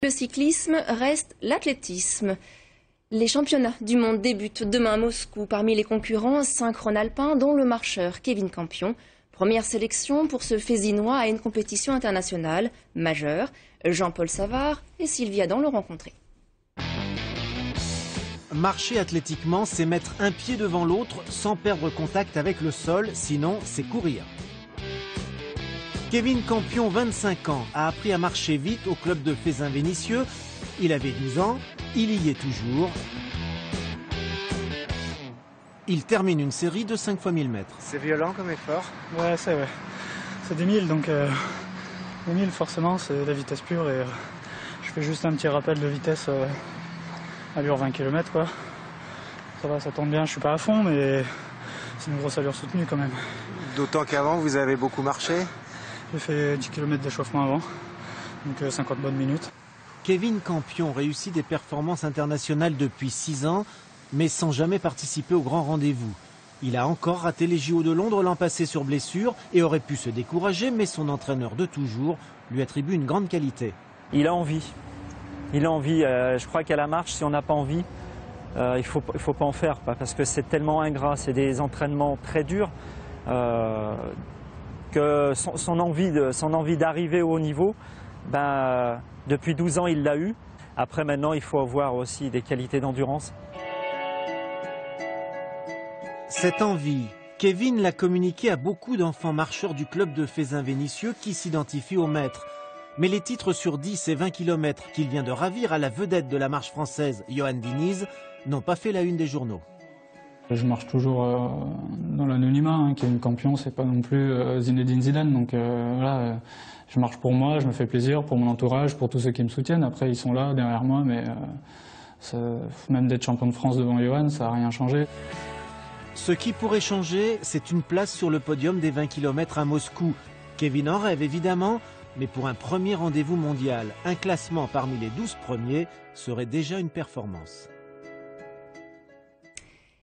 Le cyclisme reste l'athlétisme. Les championnats du monde débutent demain à Moscou. Parmi les concurrents, synchrone alpin, dont le marcheur Kevin Campion. Première sélection pour ce Fézinois à une compétition internationale majeure. Jean-Paul Savard et Sylvie Adam l'ont rencontré. Marcher athlétiquement, c'est mettre un pied devant l'autre sans perdre contact avec le sol, sinon c'est courir. Kevin Campion, 25 ans, a appris à marcher vite au club de Fézin-Vénissieux. Il avait 12 ans, il y est toujours. Il termine une série de 5 fois 1000 mètres. C'est violent comme effort? Ouais. C'est des 1000, donc les 1000 forcément c'est la vitesse pure et je fais juste un petit rappel de vitesse allure 20 km quoi. Ça va, ça tombe bien, je suis pas à fond mais c'est une grosse allure soutenue quand même. D'autant qu'avant vous avez beaucoup marché? J'ai fait 10 km d'échauffement avant, donc 50 bonnes minutes. Kevin Campion réussit des performances internationales depuis 6 ans, mais sans jamais participer au grand rendez-vous. Il a encore raté les JO de Londres l'an passé sur blessure et aurait pu se décourager, mais son entraîneur de toujours lui attribue une grande qualité. Il a envie. Il a envie. Je crois qu'à la marche, si on n'a pas envie, il faut pas en faire, parce que c'est tellement ingrat, c'est des entraînements très durs, que son envie d'arriver au haut niveau, depuis 12 ans, il l'a eu. Après, maintenant, il faut avoir aussi des qualités d'endurance. Cette envie, Kevin l'a communiquée à beaucoup d'enfants marcheurs du club de Fézin-Vénissieux qui s'identifient au maître. Mais les titres sur 10 et 20 km qu'il vient de ravir à la vedette de la marche française, Johan Diniz, n'ont pas fait la une des journaux. Je marche toujours dans l'anonymat, Kevin Campion, c'est pas non plus Zinedine Zidane, donc voilà, je marche pour moi, je me fais plaisir, pour mon entourage, pour tous ceux qui me soutiennent. Après, ils sont là, derrière moi, mais même d'être champion de France devant Johan, ça n'a rien changé. Ce qui pourrait changer, c'est une place sur le podium des 20 km à Moscou. Kevin en rêve évidemment, mais pour un premier rendez-vous mondial, un classement parmi les 12 premiers serait déjà une performance.